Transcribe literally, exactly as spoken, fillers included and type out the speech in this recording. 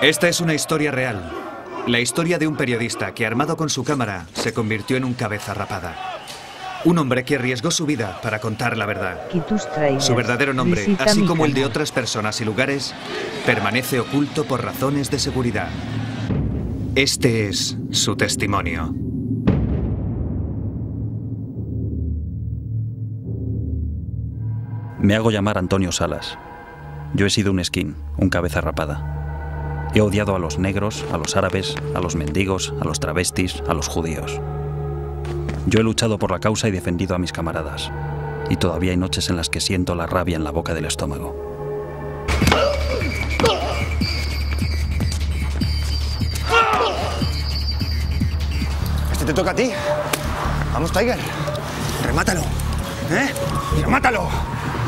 Esta es una historia real. La historia de un periodista que, armado con su cámara, se convirtió en un cabeza rapada. Un hombre que arriesgó su vida para contar la verdad. Su verdadero nombre, así como el de otras personas y lugares, permanece oculto por razones de seguridad. Este es su testimonio. Me hago llamar Antonio Salas. Yo he sido un skin, un cabeza rapada. He odiado a los negros, a los árabes, a los mendigos, a los travestis, a los judíos. Yo he luchado por la causa y defendido a mis camaradas. Y todavía hay noches en las que siento la rabia en la boca del estómago. Este te toca a ti. Vamos, Tiger. Remátalo. ¿Eh? Remátalo.